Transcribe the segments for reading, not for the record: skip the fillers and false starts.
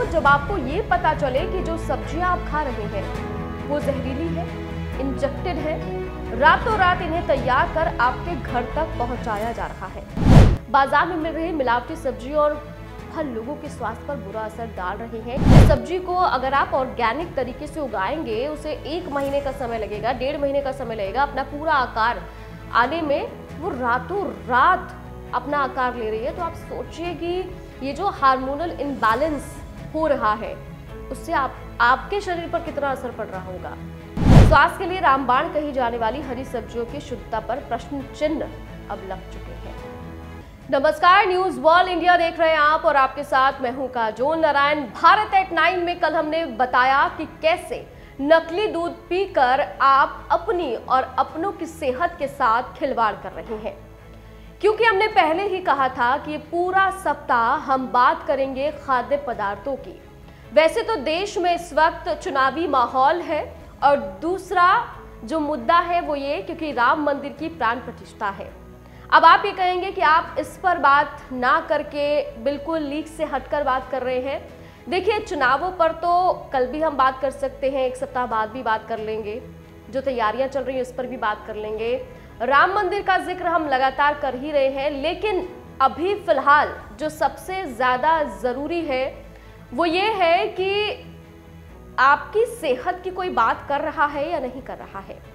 हो जब आपको ये पता चले कि जो सब्जियां आप खा रहे हैं वो जहरीली है, इंजेक्टेड है, रातों रात इन्हें तैयार कर आपके घर तक पहुंचाया जा रहा है। बाजार में मिल रही मिलावटी सब्जी और फल लोगों के स्वास्थ्य पर बुरा असर डाल रहे हैं। सब्जी को अगर आप ऑर्गेनिक तरीके से उगाएंगे, उसे 1 महीने का समय लगेगा, 1.5 महीने का समय लगेगा अपना पूरा आकार आने में। वो रातों रात अपना आकार ले रही है। तो आप सोचिए कि ये जो हार्मोनल इम्बैलेंस हो रहा है उससे आपके शरीर पर कितना असर पड़ रहा होगा। स्वास्थ्य के लिए रामबाण कही जाने वाली हरी सब्जियों की शुद्धता पर प्रश्न चिन्ह अब लग चुके हैं। नमस्कार, न्यूज वर्ल्ड इंडिया देख रहे हैं आप और आपके साथ मैं हूं काजोल नारायण। भारत एट 9 में कल हमने बताया कि कैसे नकली दूध पीकर आप अपनी और अपनों की सेहत के साथ खिलवाड़ कर रहे हैं, क्योंकि हमने पहले ही कहा था कि पूरा सप्ताह हम बात करेंगे खाद्य पदार्थों की। वैसे तो देश में इस वक्त चुनावी माहौल है और दूसरा जो मुद्दा है वो ये क्योंकि राम मंदिर की प्राण प्रतिष्ठा है। अब आप ये कहेंगे कि आप इस पर बात ना करके बिल्कुल लीक से हटकर बात कर रहे हैं। देखिए, चुनावों पर तो कल भी हम बात कर सकते हैं, 1 सप्ताह बाद भी बात कर लेंगे, जो तैयारियां चल रही हैं उस पर भी बात कर लेंगे। राम मंदिर का जिक्र हम लगातार कर ही रहे हैं, लेकिन अभी फिलहाल जो सबसे ज्यादा जरूरी है वो ये है कि आपकी सेहत की कोई बात कर रहा है या नहीं कर रहा है।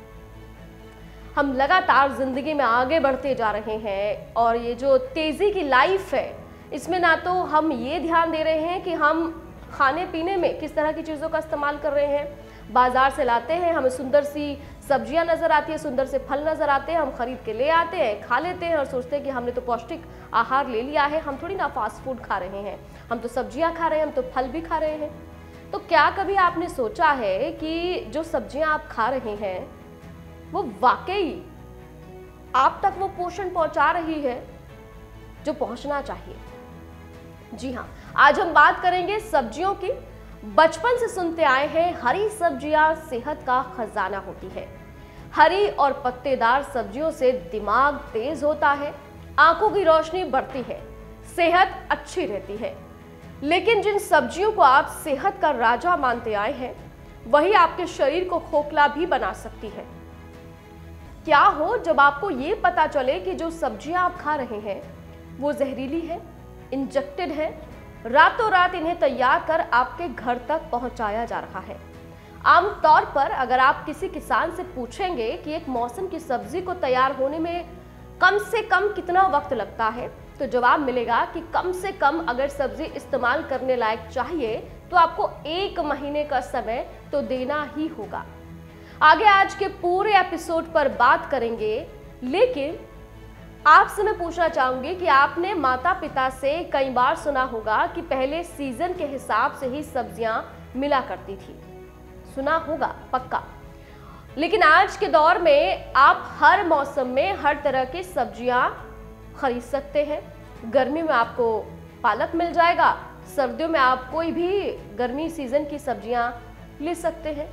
हम लगातार जिंदगी में आगे बढ़ते जा रहे हैं और ये जो तेजी की लाइफ है इसमें ना तो हम ये ध्यान दे रहे हैं कि हम खाने पीने में किस तरह की चीज़ों का इस्तेमाल कर रहे हैं। बाजार से लाते हैं, हमें सुंदर सी सब्जियां नजर आती है, सुंदर से फल नजर आते हैं, हम खरीद के ले आते हैं, खा लेते हैं और सोचते हैं कि हमने तो पौष्टिक आहार ले लिया है, हम थोड़ी ना फास्ट फूड खा रहे हैं, हम तो सब्जियां खा रहे हैं, हम तो फल भी खा रहे हैं। तो क्या कभी आपने सोचा है कि जो सब्जियां आप खा रहे हैं वो वाकई आप तक वो पोषण पहुंचा रही है जो पहुंचना चाहिए? जी हाँ, आज हम बात करेंगे सब्जियों की। बचपन से सुनते आए हैं हरी सब्जियां सेहत का खजाना होती है। हरी और पत्तेदार सब्जियों से दिमाग तेज होता है, आंखों की रोशनी बढ़ती है, सेहत अच्छी रहती है। लेकिन जिन सब्जियों को आप सेहत का राजा मानते आए हैं वही आपके शरीर को खोखला भी बना सकती है। क्या हो जब आपको ये पता चले कि जो सब्जियां आप खा रहे हैं वो जहरीली है, इंजेक्टेड है, रातों रात इन्हें तैयार कर आपके घर तक पहुंचाया जा रहा है। आमतौर पर अगर आप किसी किसान से पूछेंगे कि एक मौसम की सब्जी को तैयार होने में कम से कम कितना वक्त लगता है, तो जवाब मिलेगा कि कम से कम अगर सब्जी इस्तेमाल करने लायक चाहिए तो आपको 1 महीने का समय तो देना ही होगा। आगे आज के पूरे एपिसोड पर बात करेंगे, लेकिन आपसे मैं पूछना चाहूंगी कि आपने माता पिता से कई बार सुना होगा कि पहले सीजन के हिसाब से ही सब्जियां मिला करती थी। सुना होगा पक्का। लेकिन आज के दौर में आप हर मौसम में हर तरह की सब्जियां खरीद सकते हैं। गर्मी में आपको पालक मिल जाएगा, सर्दियों में आप कोई भी गर्मी सीजन की सब्जियां ले सकते हैं।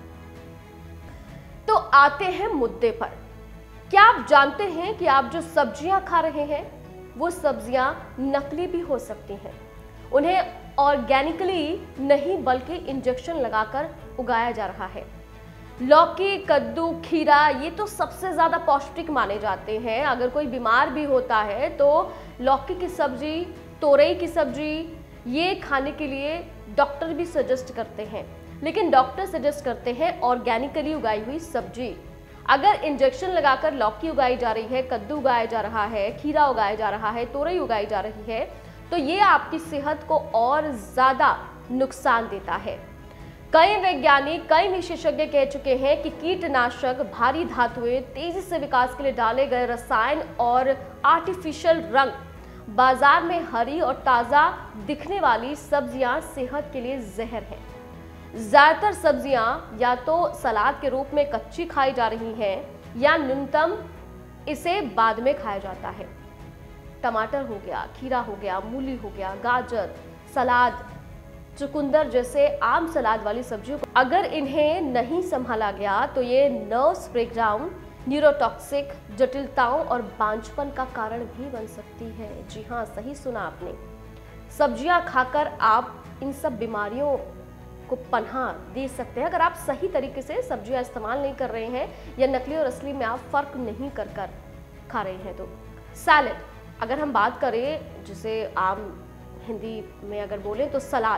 तो आते हैं मुद्दे पर। क्या आप जानते हैं कि आप जो सब्जियां खा रहे हैं वो सब्जियां नकली भी हो सकती हैं? उन्हें ऑर्गेनिकली नहीं बल्कि इंजेक्शन लगाकर उगाया जा रहा है। लौकी, कद्दू, खीरा ये तो सबसे ज़्यादा पौष्टिक माने जाते हैं। अगर कोई बीमार भी होता है तो लौकी की सब्जी, तोरई की सब्जी ये खाने के लिए डॉक्टर भी सजेस्ट करते हैं। लेकिन डॉक्टर सजेस्ट करते हैं ऑर्गेनिकली उगाई हुई सब्जी। अगर इंजेक्शन लगाकर लौकी उगाई जा रही है, कद्दू उगाया जा रहा है, खीरा उगाया जा रहा है, तोरई उगाई जा रही है, तो ये आपकी सेहत को और ज़्यादा नुकसान देता है। कई वैज्ञानिक, कई विशेषज्ञ कह चुके हैं कि कीटनाशक, भारी धातुएं, तेजी से विकास के लिए डाले गए रसायन और आर्टिफिशियल रंग बाजार में हरी और ताज़ा दिखने वाली सब्जियां सेहत के लिए जहर हैं। ज़्यादातर सब्जियां या तो सलाद के रूप में कच्ची खाई जा रही हैं या न्यूनतम इसे बाद में खाया जाता है। टमाटर हो गया, खीरा हो गया, मूली हो गया, गाजर, सलाद, चुकंदर जैसे आम सलाद वाली सब्जियों को अगर इन्हें नहीं संभाला गया तो ये नर्व्स ब्रेकडाउन, न्यूरोटॉक्सिक, जटिलताओं और बांझपन का कारण भी बन सकती है। जी हाँ, सही सुना आपने। सब्जियां खाकर आप इन सब बीमारियों को पनाह दे सकते हैं अगर आप सही तरीके से सब्जियां इस्तेमाल नहीं कर रहे हैं या नकली और असली में आप फर्क नहीं कर खा रहे हैं। तो सैलेड, अगर हम बात करें जिसे आम हिंदी में अगर बोलें तो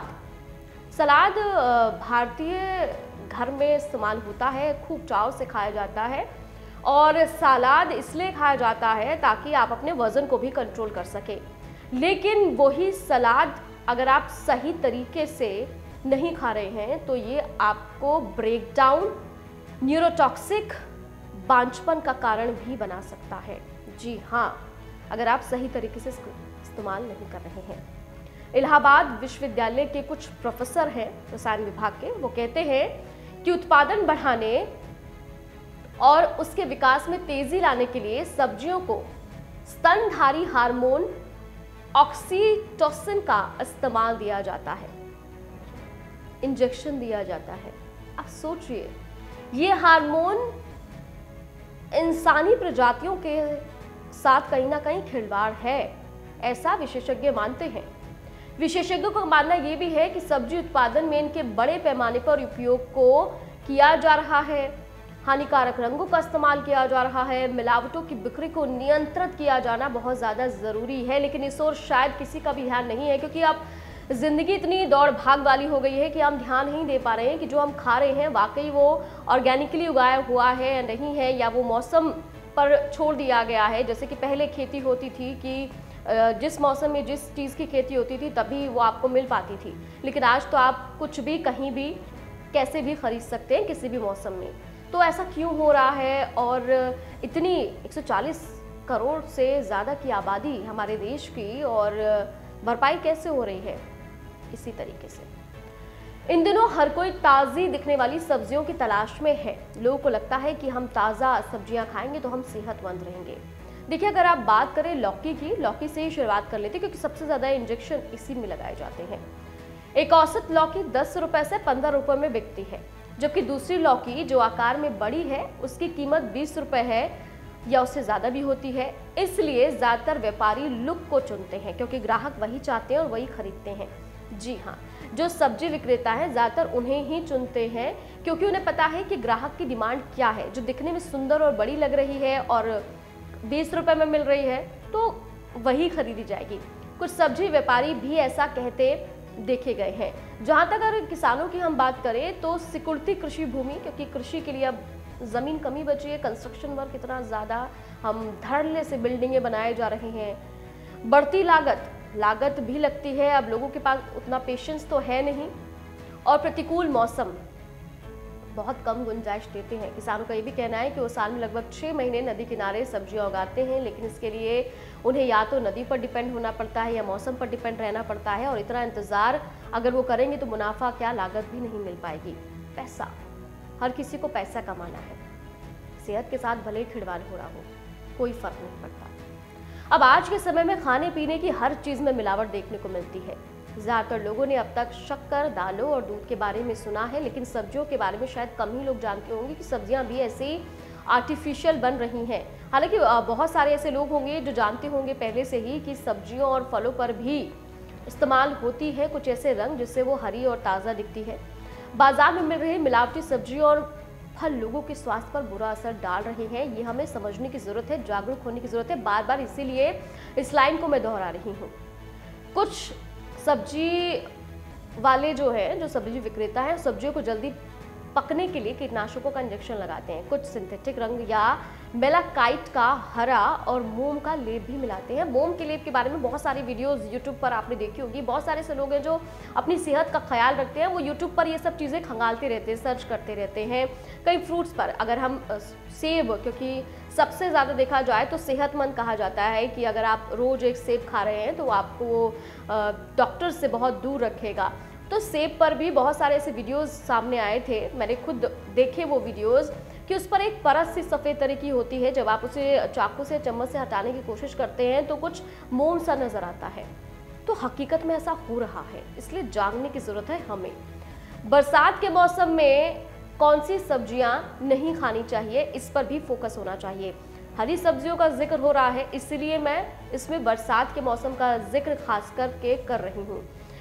सलाद भारतीय घर में इस्तेमाल होता है, खूब चाव से खाया जाता है। और सलाद इसलिए खाया जाता है ताकि आप अपने वजन को भी कंट्रोल कर सकें। लेकिन वही सलाद अगर आप सही तरीके से नहीं खा रहे हैं तो ये आपको ब्रेकडाउन, न्यूरोटॉक्सिक, बांझपन का कारण भी बना सकता है। जी हाँ, अगर आप सही तरीके से इस्तेमाल नहीं कर रहे हैं। इलाहाबाद विश्वविद्यालय के कुछ प्रोफेसर हैं रसायन विभाग के, वो कहते हैं कि उत्पादन बढ़ाने और उसके विकास में तेजी लाने के लिए सब्जियों को स्तनधारी हार्मोन ऑक्सीटोसिन का इस्तेमाल दिया जाता है, इंजेक्शन दिया जाता है। आप सोचिए, ये हार्मोन इंसानी प्रजातियों के साथ कहीं ना कहीं खिलवाड़ है, ऐसा विशेषज्ञ मानते हैं। विशेषज्ञों का मानना यह भी है कि सब्जी उत्पादन में इनके बड़े पैमाने पर उपयोग को किया जा रहा है, हानिकारक रंगों का इस्तेमाल किया जा रहा है, मिलावटों की बिक्री को नियंत्रित किया जाना बहुत ज़्यादा ज़रूरी है। लेकिन इस ओर शायद किसी का भी ध्यान नहीं है, क्योंकि अब ज़िंदगी इतनी दौड़ भाग वाली हो गई है कि हम ध्यान नहीं दे पा रहे हैं कि जो हम खा रहे हैं वाकई वो ऑर्गेनिकली उगाया हुआ है या नहीं है, या वो मौसम पर छोड़ दिया गया है। जैसे कि पहले खेती होती थी कि जिस मौसम में जिस चीज़ की खेती होती थी तभी वो आपको मिल पाती थी, लेकिन आज तो आप कुछ भी कहीं भी कैसे भी खरीद सकते हैं किसी भी मौसम में। तो ऐसा क्यों हो रहा है? और इतनी 140 करोड़ से ज़्यादा की आबादी हमारे देश की, और भरपाई कैसे हो रही है? इसी तरीके से इन दिनों हर कोई ताज़ी दिखने वाली सब्जियों की तलाश में है। लोगों को लगता है कि हम ताज़ा सब्जियां खाएंगे तो हम सेहतमंद रहेंगे। देखिए, अगर आप बात करें लौकी की, लौकी से ही शुरुआत कर लेते हैं क्योंकि सबसे ज़्यादा इंजेक्शन इसी में लगाए जाते हैं। एक औसत लौकी 10 रुपए से 15 रुपए में बिकती है, जबकि दूसरी लौकी जो आकार में बड़ी है उसकी कीमत 20 रुपए है या उससे ज़्यादा भी होती है। इसलिए ज़्यादातर व्यापारी लुक को चुनते हैं क्योंकि ग्राहक वही चाहते हैं और वही खरीदते हैं। जी हाँ, जो सब्जी विक्रेता हैं ज़्यादातर उन्हें ही चुनते हैं क्योंकि उन्हें पता है कि ग्राहक की डिमांड क्या है। जो दिखने में सुंदर और बड़ी लग रही है और 20 रुपए में मिल रही है तो वही खरीदी जाएगी। कुछ सब्जी व्यापारी भी ऐसा कहते देखे गए हैं। जहाँ तक अगर किसानों की हम बात करें तो सिकुड़ती कृषि भूमि, क्योंकि कृषि के लिए अब ज़मीन कमी बची है, कंस्ट्रक्शन वर्क इतना ज़्यादा, हम धड़ल्ले से बिल्डिंगें बनाए जा रहे हैं। बढ़ती लागत भी लगती है, अब लोगों के पास उतना पेशेंस तो है नहीं, और प्रतिकूल मौसम बहुत कम गुंजाइश देते हैं। किसानों का ये भी कहना है कि वो साल में लगभग 6 महीने नदी किनारे सब्जियां उगाते हैं, लेकिन इसके लिए उन्हें या तो नदी पर डिपेंड होना पड़ता है या मौसम पर डिपेंड रहना पड़ता है, और इतना इंतज़ार अगर वो करेंगे तो मुनाफा क्या लागत भी नहीं मिल पाएगी। पैसा, हर किसी को पैसा कमाना है, सेहत के साथ भले ही खिलवाड़ हो रहा हो, कोई फर्क नहीं पड़ता। अब आज के समय में खाने पीने की हर चीज़ में मिलावट देखने को मिलती है। ज़्यादातर लोगों ने अब तक शक्कर, दालों और दूध के बारे में सुना है, लेकिन सब्जियों के बारे में शायद कम ही लोग जानते होंगे कि सब्जियां भी ऐसे आर्टिफिशियल बन रही हैं। हालांकि बहुत सारे ऐसे लोग होंगे जो जानते होंगे पहले से ही कि सब्जियों और फलों पर भी इस्तेमाल होती है कुछ ऐसे रंग जिससे वो हरी और ताज़ा दिखती है। बाजार में मिल रही मिलावटी सब्जियों और फल लोगों के स्वास्थ्य पर बुरा असर डाल रहे हैं। ये हमें समझने की ज़रूरत है, जागरूक होने की ज़रूरत है। बार बार इसीलिए इस लाइन को मैं दोहरा रही हूँ। कुछ सब्जी वाले जो हैं, जो सब्जी विक्रेता हैं, सब्जियों को जल्दी पकने के लिए कीटनाशकों का इंजेक्शन लगाते हैं। कुछ सिंथेटिक रंग या मेलाकाइट का हरा और मोम का लेप भी मिलाते हैं। मोम के लेप के बारे में बहुत सारी वीडियोस यूट्यूब पर आपने देखी होगी। बहुत सारे ऐसे लोग हैं जो अपनी सेहत का ख्याल रखते हैं, वो यूट्यूब पर ये सब चीज़ें खंगालते रहते हैं, सर्च करते रहते हैं। कई फ्रूट्स पर, अगर हम सेब, क्योंकि सबसे ज़्यादा देखा जाए तो सेहतमंद कहा जाता है कि अगर आप रोज़ एक सेब खा रहे हैं तो आपको वो डॉक्टर से बहुत दूर रखेगा। तो सेब पर भी बहुत सारे ऐसे वीडियोस सामने आए थे, मैंने खुद देखे वो वीडियोस, कि उस पर एक परत सी सफ़ेद तरह की होती है। जब आप उसे चाकू से, चम्मच से हटाने की कोशिश करते हैं तो कुछ मोम सा नज़र आता है। तो हकीकत में ऐसा हो रहा है, इसलिए जागने की ज़रूरत है हमें। बरसात के मौसम में कौन सी सब्जियां नहीं खानी चाहिए, इस पर भी फोकस होना चाहिए। हरी सब्जियों का जिक्र हो रहा है, इसलिए मैं इसमें बरसात के मौसम का जिक्र खास करके कर रही हूँ।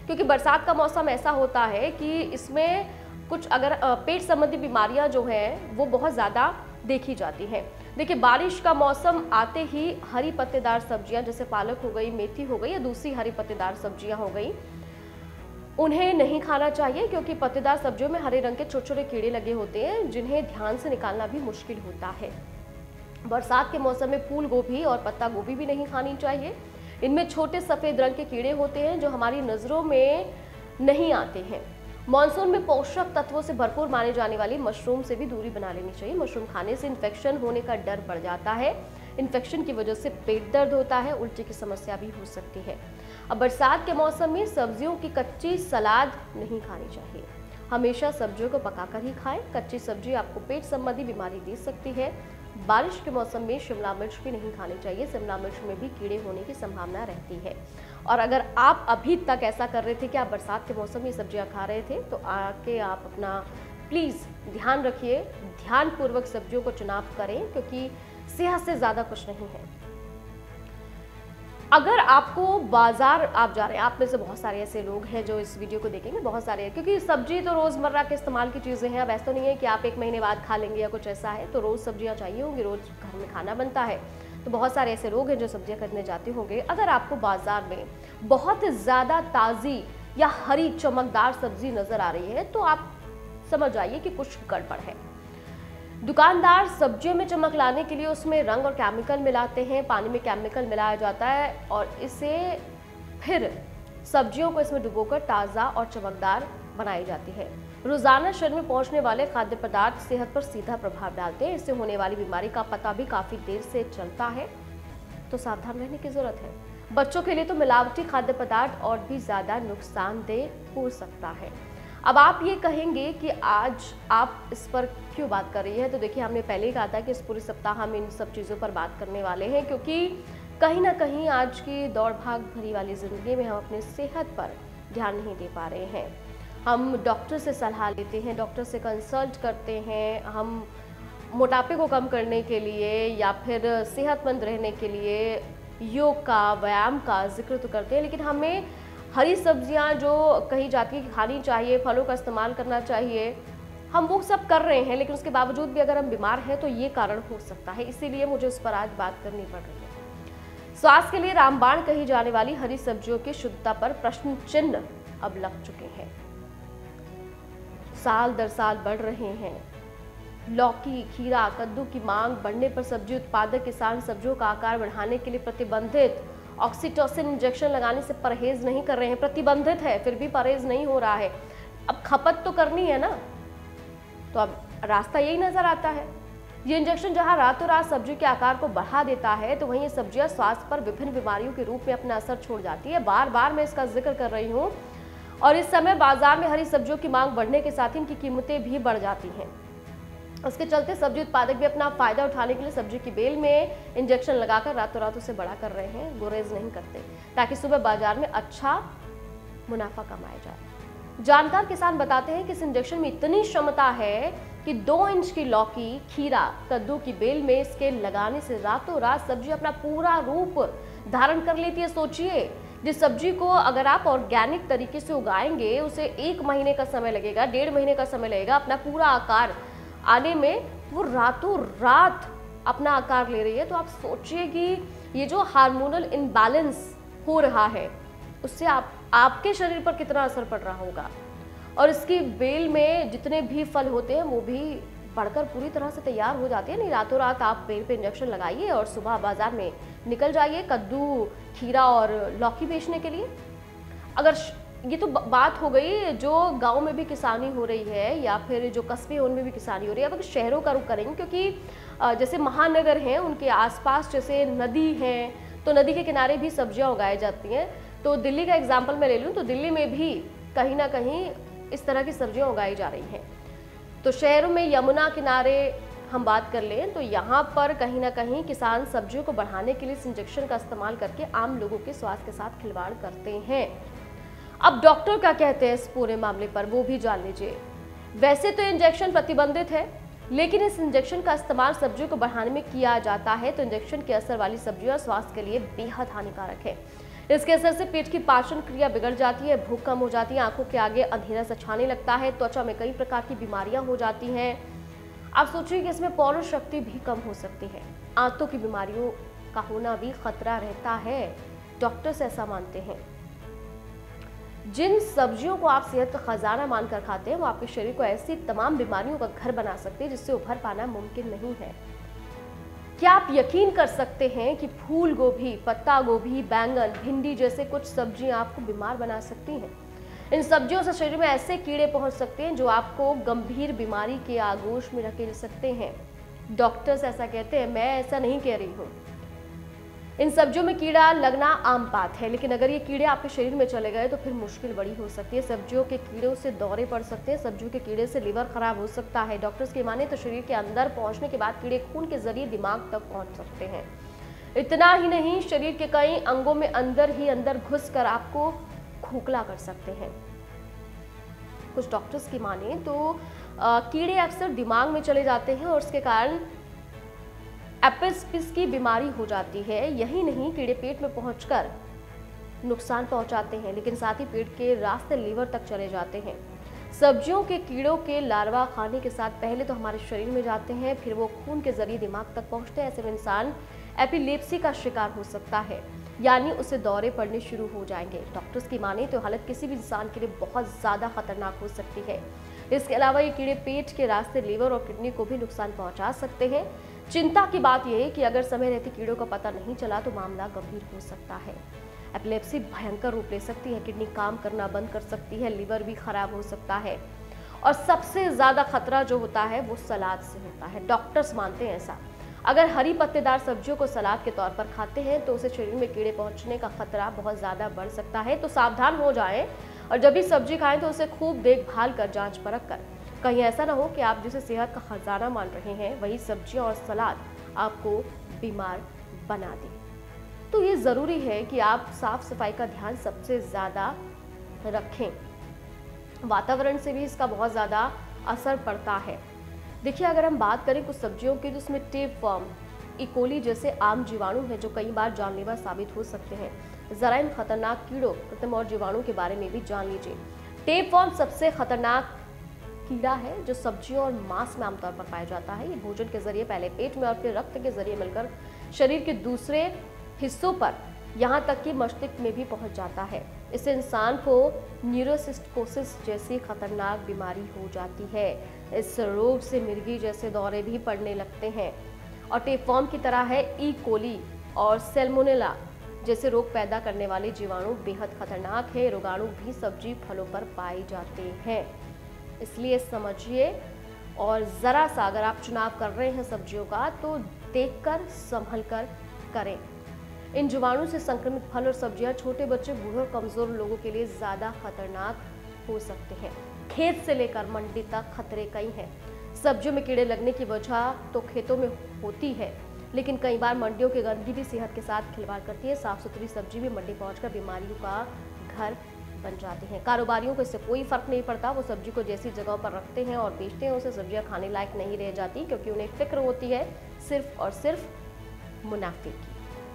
क्योंकि बरसात का मौसम ऐसा होता है कि इसमें कुछ अगर पेट संबंधी बीमारियां जो हैं वो बहुत ज़्यादा देखी जाती हैं। देखिए, बारिश का मौसम आते ही हरी पत्तेदार सब्जियां जैसे पालक हो गई, मेथी हो गई या दूसरी हरी पत्तेदार सब्जियां हो गई, उन्हें नहीं खाना चाहिए, क्योंकि पत्तेदार सब्जियों में हरे रंग के छोटे छोटे कीड़े लगे होते हैं जिन्हें ध्यान से निकालना भी मुश्किल होता है। बरसात के मौसम में फूल गोभी और पत्ता गोभी भी नहीं खानी चाहिए। इनमें छोटे सफ़ेद रंग के कीड़े होते हैं जो हमारी नज़रों में नहीं आते हैं। मॉनसून में पोषक तत्वों से भरपूर माने जाने वाली मशरूम से भी दूरी बना लेनी चाहिए। मशरूम खाने से इन्फेक्शन होने का डर बढ़ जाता है। इन्फेक्शन की वजह से पेट दर्द होता है, उल्टी की समस्या भी हो सकती है। अब बरसात के मौसम में सब्जियों की कच्ची सलाद नहीं खानी चाहिए। हमेशा सब्जियों को पकाकर ही खाएं। कच्ची सब्जी आपको पेट संबंधी बीमारी दे सकती है। बारिश के मौसम में शिमला मिर्च भी नहीं खानी चाहिए। शिमला मिर्च में भी कीड़े होने की संभावना रहती है। और अगर आप अभी तक ऐसा कर रहे थे कि आप बरसात के मौसम में सब्जियां खा रहे थे, तो आके आप अपना प्लीज़ ध्यान रखिए, ध्यानपूर्वक सब्जियों को चुनाव करें, क्योंकि सेहत से ज़्यादा कुछ नहीं है। अगर आपको बाजार आप जा रहे हैं, आप में से बहुत सारे ऐसे लोग हैं जो इस वीडियो को देखेंगे, बहुत सारे हैं, क्योंकि सब्जी तो रोज़मर्रा के इस्तेमाल की चीज़ें हैं। अब ऐसा तो नहीं है कि आप 1 महीने बाद खा लेंगे या कुछ ऐसा है, तो रोज़ सब्जियां चाहिए होंगी, रोज़ घर में खाना बनता है, तो बहुत सारे ऐसे लोग हैं जो सब्जियां खरीदने जाते होंगे। अगर आपको बाजार में बहुत ज़्यादा ताज़ी या हरी चमकदार सब्जी नज़र आ रही है, तो आप समझ जाइए कि कुछ गड़बड़ है। दुकानदार सब्जियों में चमक लाने के लिए उसमें रंग और केमिकल मिलाते हैं। पानी में केमिकल मिलाया जाता है और इसे फिर सब्जियों को इसमें डुबोकर ताज़ा और चमकदार बनाई जाती है। रोजाना शरीर में पहुंचने वाले खाद्य पदार्थ सेहत पर सीधा प्रभाव डालते हैं। इससे होने वाली बीमारी का पता भी काफ़ी देर से चलता है, तो सावधान रहने की ज़रूरत है। बच्चों के लिए तो मिलावटी खाद्य पदार्थ और भी ज़्यादा नुकसानदेह हो सकता है। अब आप ये कहेंगे कि आज आप इस पर क्यों बात कर रही है, तो देखिए, हमने पहले ही कहा था कि इस पूरे सप्ताह हम इन सब चीज़ों पर बात करने वाले हैं, क्योंकि कहीं ना कहीं आज की दौड़ भाग भरी वाली ज़िंदगी में हम अपने सेहत पर ध्यान नहीं दे पा रहे हैं। हम डॉक्टर से सलाह लेते हैं, डॉक्टर से कंसल्ट करते हैं, हम मोटापे को कम करने के लिए या फिर सेहतमंद रहने के लिए योग का, व्यायाम का जिक्र तो करते हैं, लेकिन हमें हरी सब्जियां जो कही जाती है कि खानी चाहिए, फलों का इस्तेमाल करना चाहिए, हम वो सब कर रहे हैं, लेकिन उसके बावजूद भी अगर हम बीमार हैं तो ये कारण हो सकता है। इसीलिए मुझे उस पर आज बात करनी पड़ रही है। स्वास्थ्य के लिए रामबाण कही जाने वाली हरी सब्जियों की शुद्धता पर प्रश्न चिन्ह अब लग चुके हैं। साल दर साल बढ़ रहे हैं। लौकी, खीरा, कद्दू की मांग बढ़ने पर सब्जी उत्पादक किसान सब्जियों का आकार बढ़ाने के लिए प्रतिबंधित ऑक्सीटोसिन इंजेक्शन लगाने से परहेज नहीं कर रहे हैं। प्रतिबंधित है, फिर भी परहेज नहीं हो रहा है। अब खपत तो करनी है ना, तो अब रास्ता यही नजर आता है। ये इंजेक्शन जहां रातों रात सब्जी के आकार को बढ़ा देता है, तो वहीं ये सब्जियां स्वास्थ्य पर विभिन्न बीमारियों के रूप में अपना असर छोड़ जाती है। बार बार मैं इसका जिक्र कर रही हूँ। और इस समय बाजार में हरी सब्जियों की मांग बढ़ने के साथ ही इनकी कीमतें भी बढ़ जाती हैं। उसके चलते सब्जी उत्पादक भी अपना फायदा उठाने के लिए सब्जी की बेल में इंजेक्शन लगाकर रातों रात उसे बड़ा कर रहे हैं, गुरेज नहीं करते, ताकि सुबह बाजार में अच्छा मुनाफा कमाया जाए। जानकार किसान बताते हैं कि इस इंजेक्शन में इतनी क्षमता है कि 2 इंच की लौकी, खीरा, कद्दू की बेल में इसके लगाने से रातों रात सब्जी अपना पूरा रूप धारण कर लेती है। सोचिए, जिस सब्जी को अगर आप ऑर्गेनिक तरीके से उगाएंगे, उसे 1 महीने का समय लगेगा, 1.5 महीने का समय लगेगा अपना पूरा आकार आने में, वो रातों रात अपना आकार ले रही है। तो आप सोचिए कि ये जो हार्मोनल इम्बैलेंस हो रहा है, उससे आपके शरीर पर कितना असर पड़ रहा होगा। और इसकी बेल में जितने भी फल होते हैं वो भी बढ़कर पूरी तरह से तैयार हो जाते हैं। नहीं, रातों रात आप बेल पे इंजेक्शन लगाइए और सुबह बाजार में निकल जाइए कद्दू, खीरा और लौकी बेचने के लिए। अगर ये तो बात हो गई जो गांव में भी किसानी हो रही है या फिर जो कस्बे हैं उनमें भी किसानी हो रही है। अब शहरों का रुख करेंगे, क्योंकि जैसे महानगर हैं उनके आसपास जैसे नदी है, तो नदी के किनारे भी सब्जियां उगाई जाती हैं। तो दिल्ली का एग्जाम्पल मैं ले लूँ, तो दिल्ली में भी कहीं ना कहीं इस तरह की सब्जियां उगाई जा रही हैं। तो शहरों में यमुना किनारे हम बात कर लें, तो यहाँ पर कहीं ना कहीं किसान सब्जियों को बढ़ाने के लिए इस इंजेक्शन का इस्तेमाल करके आम लोगों के स्वास्थ्य के साथ खिलवाड़ करते हैं। अब डॉक्टर क्या कहते हैं इस पूरे मामले पर, वो भी जान लीजिए। वैसे तो इंजेक्शन प्रतिबंधित है, लेकिन इस इंजेक्शन का इस्तेमाल सब्जियों को बढ़ाने में किया जाता है, तो इंजेक्शन के असर वाली सब्जियां स्वास्थ्य के लिए बेहद हानिकारक है। इसके असर से पेट की पाचन क्रिया बिगड़ जाती है, भूख कम हो जाती है, आंखों के आगे अंधेरा सा छाने लगता है, त्वचा में कई प्रकार की बीमारियां हो जाती हैं। आप सोचिए कि इसमें पौरुष शक्ति भी कम हो सकती है। आंतों की बीमारियों का होना भी खतरा रहता है, डॉक्टर्स ऐसा मानते हैं। जिन सब्जियों को आप सेहत का खजाना मानकर खाते हैं वो आपके शरीर को ऐसी तमाम बीमारियों का घर बना सकते हैं जिससे उभर पाना मुमकिन नहीं है। क्या आप यकीन कर सकते हैं कि फूल गोभी, पत्ता गोभी, बैंगन, भिंडी जैसे कुछ सब्जियां आपको बीमार बना सकती हैं। इन सब्जियों से शरीर में ऐसे कीड़े पहुंच सकते हैं जो आपको गंभीर बीमारी के आगोश में धकेल सकते हैं। डॉक्टर्स ऐसा कहते हैं, मैं ऐसा नहीं कह रही हूँ। इन सब्जियों में कीड़ा लगना आम बात है, लेकिन अगर ये कीड़े आपके शरीर में चले गए तो फिर मुश्किल बड़ी हो सकती है। सब्जियों के कीड़ों से दौरे पड़ सकते हैं, सब्जियों के कीड़े से लिवर खराब हो सकता है। डॉक्टर्स की माने तो शरीर के अंदर पहुंचने के बाद कीड़े खून के जरिए दिमाग तक पहुंच सकते हैं। इतना ही नहीं, शरीर के कई अंगों में अंदर ही अंदर घुसकर आपको खोखला कर सकते हैं। कुछ डॉक्टर्स की माने तो कीड़े अक्सर दिमाग में चले जाते हैं और उसके कारण एपिस्पिस की बीमारी हो जाती है। यही नहीं, कीड़े पेट में पहुंचकर नुकसान पहुंचाते हैं, लेकिन साथ ही पेट के रास्ते लीवर तक चले जाते हैं। सब्जियों के कीड़ों के लार्वा खाने के साथ पहले तो हमारे शरीर में जाते हैं, फिर वो खून के जरिए दिमाग तक पहुंचते हैं। ऐसे में इंसान एपिलेप्सी का शिकार हो सकता है, यानी उसे दौरे पड़ने शुरू हो जाएंगे। डॉक्टर्स की माने तो हालत किसी भी इंसान के लिए बहुत ज्यादा खतरनाक हो सकती है। इसके अलावा ये कीड़े पेट के रास्ते लीवर और किडनी को भी नुकसान पहुंचा सकते हैं। चिंता की बात यह है कि अगर समय रहते कीड़ों का पता नहीं चला तो मामला गंभीर हो सकता है। एपिलेप्सी भयंकर रूप ले सकती है, किडनी काम करना बंद कर सकती है, लिवर भी खराब हो सकता है। और सबसे ज्यादा खतरा जो होता है वो सलाद से होता है। डॉक्टर्स मानते हैं ऐसा। अगर हरी पत्तेदार सब्जियों को सलाद के तौर पर खाते हैं तो उसे शरीर में कीड़े पहुंचने का खतरा बहुत ज्यादा बढ़ सकता है। तो सावधान हो जाएं और जब भी सब्जी खाएं तो उसे खूब देखभाल कर, जांच परख कर। कहीं ऐसा ना हो कि आप जिसे सेहत का खजाना मान रहे हैं वही सब्जियां और सलाद आपको बीमार बना दे। तो ये जरूरी है कि आप साफ सफाई का ध्यान सबसे ज्यादा रखें। वातावरण से भी इसका बहुत ज्यादा असर पड़ता है। देखिए, अगर हम बात करें कुछ सब्जियों की, जिसमें टेपवर्म, इकोली जैसे आम जीवाणु हैं जो कई बार जानलेवा साबित हो सकते हैं। जरा इन खतरनाक कीड़ों, कृत्रिम और जीवाणु के बारे में भी जान लीजिए। टेपवर्म सबसे खतरनाक कीड़ा है जो सब्जियों और मांस में आमतौर पर पाया जाता है। ये भोजन के जरिए पहले पेट में और फिर रक्त के जरिए मिलकर शरीर के दूसरे हिस्सों पर, यहाँ तक कि मस्तिष्क में भी पहुंच जाता है। इससे इंसान को न्यूरोसिस्टोसिस जैसी खतरनाक बीमारी हो जाती है। इस रोग से मिर्गी जैसे दौरे भी पड़ने लगते हैं। और टेपवर्म की तरह है ई कोली और सैल्मोनेला जैसे रोग पैदा करने वाले जीवाणु बेहद खतरनाक है। रोगाणु भी सब्जी फलों पर पाए जाते हैं, इसलिए समझिए। और जरा सा अगर आप चुनाव कर रहे हैं सब्जियों का तो देखकर संभल कर करें। इन जीवाणु से संक्रमित फल और सब्जियां छोटे बच्चे, बूढ़े और कमजोर लोगों के लिए ज्यादा खतरनाक हो सकते हैं। खेत से लेकर मंडी तक खतरे कई हैं। सब्जियों में कीड़े लगने की वजह तो खेतों में होती है, लेकिन कई बार मंडियों की गंदगी भी सेहत के साथ खिलवाड़ करती है। साफ सुथरी सब्जी भी मंडी पहुंचकर बीमारियों का घर बन जाती हैं। कारोबारियों को इससे कोई फर्क नहीं पड़ता। वो सब्जी को जैसी जगह पर रखते हैं और बेचते हैं, उसे सब्जियां खाने लायक नहीं रह जाती, क्योंकि उन्हें फिक्र होती है सिर्फ और सिर्फ मुनाफे की।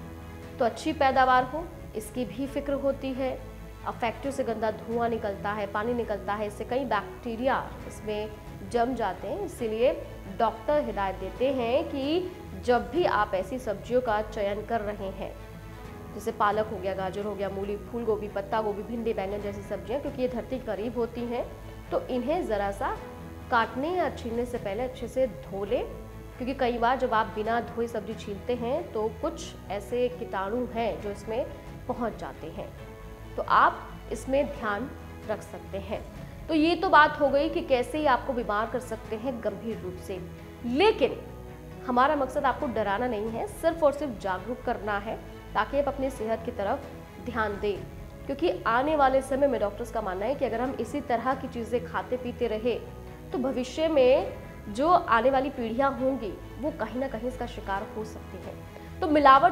तो अच्छी पैदावार हो, इसकी भी फिक्र होती है। अब फैक्ट्रियों से गंदा धुआं निकलता है, पानी निकलता है, इससे कई बैक्टीरिया इसमें जम जाते हैं। इसीलिए डॉक्टर हिदायत देते हैं कि जब भी आप ऐसी सब्जियों का चयन कर रहे हैं, जैसे पालक हो गया, गाजर हो गया, मूली, फूल गोभी, पत्ता गोभी, भिंडी, बैंगन जैसी सब्जियां, क्योंकि ये धरती के करीब होती हैं, तो इन्हें ज़रा सा काटने या छीलने से पहले अच्छे से धो लें। क्योंकि कई बार जब आप बिना धोए सब्जी छीलते हैं तो कुछ ऐसे कीटाणु हैं जो इसमें पहुंच जाते हैं, तो आप इसमें ध्यान रख सकते हैं। तो ये तो बात हो गई कि कैसे ही आपको बीमार कर सकते हैं गंभीर रूप से। लेकिन हमारा मकसद आपको डराना नहीं है, सिर्फ और सिर्फ जागरूक करना है, ताकि आप अपनी सेहत की तरफ ध्यान दें। क्योंकि आने वाले समय में डॉक्टर्स का मानना है कि अगर हम इसी तरह की चीज़ें खाते पीते रहे तो भविष्य में जो आने वाली पीढ़ियां होंगी वो कहीं ना कहीं इसका शिकार हो सकती हैं। तो मिलावट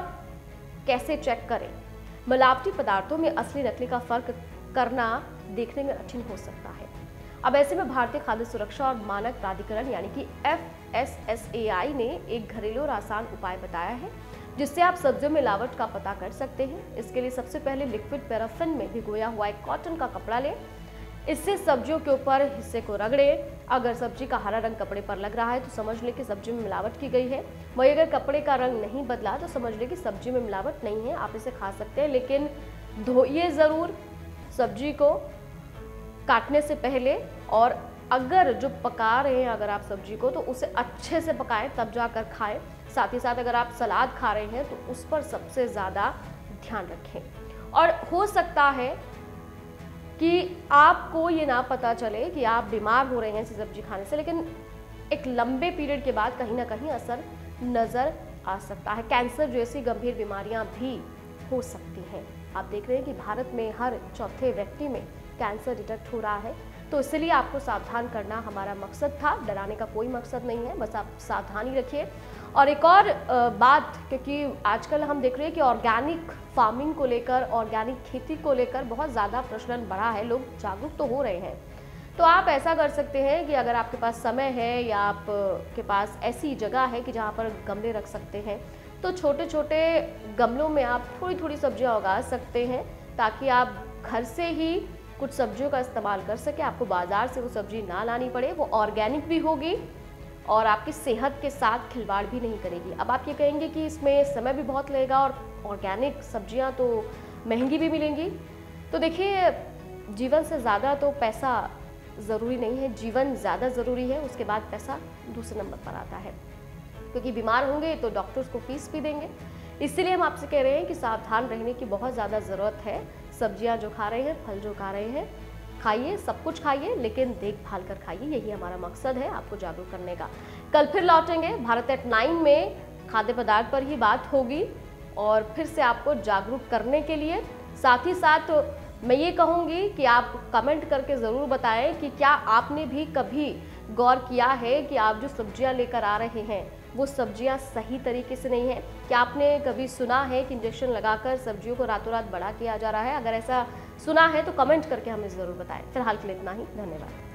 कैसे चेक करें? मिलावटी पदार्थों में असली नकली का फर्क करना देखने में कठिन हो सकता है। अब ऐसे में भारतीय खाद्य सुरक्षा और मानक प्राधिकरण यानी कि FSSAI ने एक घरेलू और आसान उपाय बताया है जिससे आप सब्जियों में मिलावट का पता कर सकते हैं। इसके लिए सबसे पहले लिक्विड पैराफिन में भिगोया हुआ एक कॉटन का कपड़ा लें। इससे सब्जियों के ऊपर हिस्से को रगड़े। अगर सब्जी का हरा रंग कपड़े पर लग रहा है तो समझ लें कि सब्जी में मिलावट की गई है। वहीं अगर कपड़े का रंग नहीं बदला तो समझ लें कि सब्जी में मिलावट नहीं है, आप इसे खा सकते हैं। लेकिन धोइए ज़रूर सब्जी को काटने से पहले, और अगर जो पका रहे हैं अगर आप सब्जी को तो उसे अच्छे से पकाएं तब जाकर खाएं। साथ ही साथ अगर आप सलाद खा रहे हैं तो उस पर सबसे ज़्यादा ध्यान रखें। और हो सकता है कि आपको ये ना पता चले कि आप बीमार हो रहे हैं इस सब्जी खाने से, लेकिन एक लंबे पीरियड के बाद कहीं ना कहीं असर नज़र आ सकता है। कैंसर जैसी गंभीर बीमारियां भी हो सकती हैं। आप देख रहे हैं कि भारत में हर चौथे व्यक्ति में कैंसर डिटेक्ट हो रहा है, तो इसलिए आपको सावधान करना हमारा मकसद था। डराने का कोई मकसद नहीं है, बस आप सावधानी रखिए। और एक और बात, क्योंकि आजकल हम देख रहे हैं कि ऑर्गेनिक फार्मिंग को लेकर, ऑर्गेनिक खेती को लेकर बहुत ज़्यादा प्रचलन बढ़ा है, लोग जागरूक तो हो रहे हैं। तो आप ऐसा कर सकते हैं कि अगर आपके पास समय है या आपके पास ऐसी जगह है कि जहाँ पर गमले रख सकते हैं, तो छोटे छोटे गमलों में आप थोड़ी थोड़ी सब्जियाँ उगा सकते हैं, ताकि आप घर से ही कुछ सब्जियों का इस्तेमाल कर सके। आपको बाज़ार से वो सब्जी ना लानी पड़े, वो ऑर्गेनिक भी होगी और आपकी सेहत के साथ खिलवाड़ भी नहीं करेगी। अब आप ये कहेंगे कि इसमें समय भी बहुत लगेगा और ऑर्गेनिक सब्जियां तो महंगी भी मिलेंगी। तो देखिए, जीवन से ज़्यादा तो पैसा ज़रूरी नहीं है, जीवन ज़्यादा ज़रूरी है, उसके बाद पैसा दूसरे नंबर पर आता है। क्योंकि बीमार होंगे तो डॉक्टर्स को फीस भी देंगे। इसलिए हम आपसे कह रहे हैं कि सावधान रहने की बहुत ज़्यादा ज़रूरत है। सब्जियां जो खा रहे हैं, फल जो खा रहे हैं, खाइए, सब कुछ खाइए, लेकिन देखभाल कर खाइए। यही हमारा मकसद है, आपको जागरूक करने का। कल फिर लौटेंगे भारत एट 9 में, खाद्य पदार्थ पर ही बात होगी और फिर से आपको जागरूक करने के लिए। साथ ही साथ मैं ये कहूँगी कि आप कमेंट करके ज़रूर बताएं कि क्या आपने भी कभी गौर किया है कि आप जो सब्जियां लेकर आ रहे हैं वो सब्जियां सही तरीके से नहीं है। क्या आपने कभी सुना है कि इंजेक्शन लगाकर सब्जियों को रातों रात बड़ा किया जा रहा है? अगर ऐसा सुना है तो कमेंट करके हमें ज़रूर बताएं। फिलहाल के लिए इतना ही, धन्यवाद।